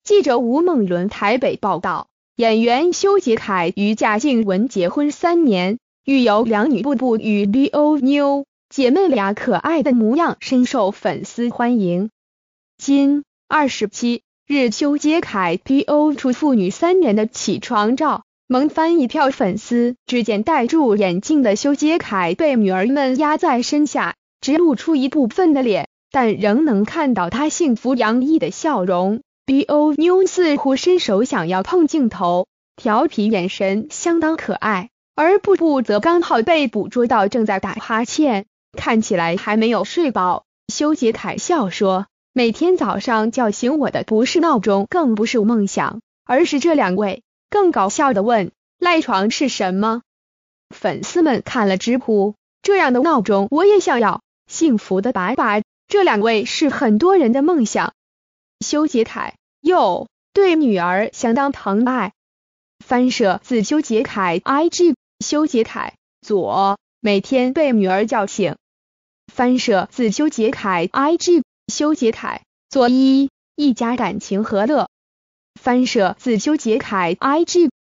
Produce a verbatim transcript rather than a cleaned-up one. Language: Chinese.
记者吴梦伦台北报道，演员修杰楷与贾静雯结婚三年，育有两女，步步与 B O 妞姐妹俩可爱的模样深受粉丝欢迎。今二十七日，修杰楷 P O 出父女三人的起床照，萌翻一票粉丝。只见戴住眼镜的修杰楷被女儿们压在身下，只露出一部分的脸，但仍能看到他幸福洋溢的笑容。B O 妞似乎伸手想要碰镜头，调皮眼神相当可爱，而步步则刚好被捕捉到正在打哈欠，看起来还没有睡饱。修杰楷笑说，每天早上叫醒我的不是闹钟，更不是梦想，而是这两位。更搞笑的问，赖床是什么？粉丝们看了直呼，这样的闹钟我也想要，幸福的爸爸，这两位是很多人的梦想。修杰楷又对女儿相当疼爱。翻摄自修杰楷 I G， 修杰楷左每天被女儿叫醒。翻摄自修杰楷 I G， 修杰楷左一一家感情和乐。翻摄自修杰楷 I G。